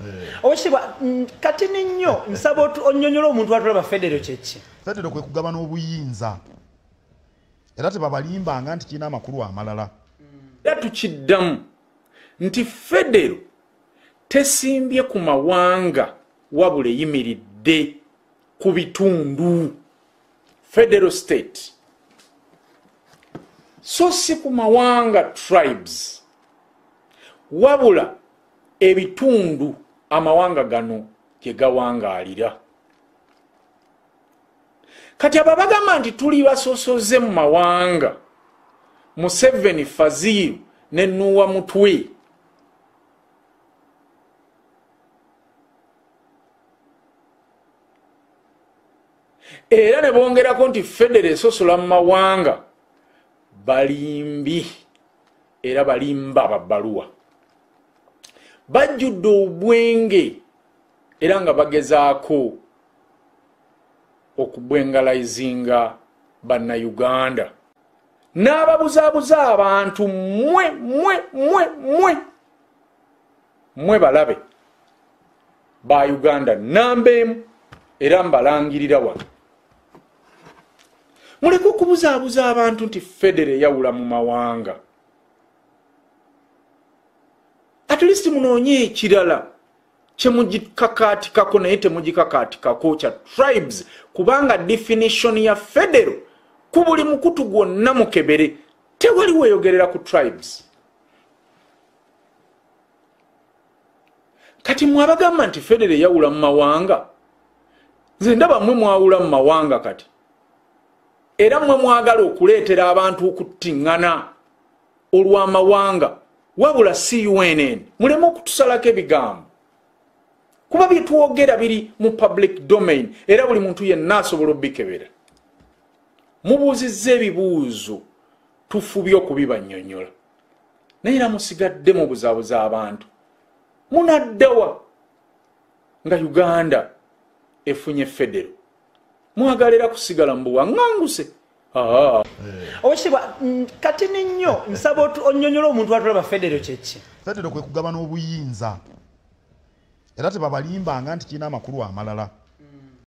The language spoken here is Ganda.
Oshibwa kati ninyo nsabo onyonyola omuntu atulaba FEDERO chechi. FEDERO kwe kugabana obuyinza. Era tebabalimbanga nti kina amakulu amalala. Era tukiddamu nti FEDERO tesimbye ku mawanga wabula yimiridde ku bitundu. Federal state. So si ku mawanga tribes. Wabula ebitundu amawanga gano gye gawangalira. Kati ababagamba nti tuli basosoze mu mawanga Museveni Faziru ne Nuwa Mutwe era ne bongerako nti FEDERO esosola mu mawanga balimbi era balimba babbaluwa bajjudde obwenge era nga bagezaako okubwengalayizinga bannayuganda n'ababuzaabuza abantu mwe balabe ba Uganda nambeemu era mbalangirira wano. Muleke okubuzaabuza abantu nti FEDERO yawula mu mawanga. At least munoonye ekirala kye mugikakaatikako naye temugikakaatikako kya tribes kubanga definition ya FEDERO ku buli mukutu gwonna mukebere tewali weeyogerera ku tribes. Kati mwabagamba nti FEDERO yawula mu mawanga. Nze ndaba mmwe mwawula mu mawanga kati. Era mmwe mwagala okuleetera abantu okuttiŋŋana olw'amawanga wabula CNN muleme okutusalako ebigambo kuba byetwogera biri mu public domain era buli muntu yenna asobola obbikebera. Mubuuzizza ebibuuzo tufubye okubibanyonnyola naye era musigadde mu buzaabuza abantu. Munaddawa nga Uganda efunye FEDERO mwagalera kusigala mu buwaŋŋanguse. Oshibwa kati ninyo nsabo onyonyola omuntu atulaba FEDERO chechi. FEDERO kwe kugabana obuyinza. Era tebabalimbanga nti kina amakulu amalala.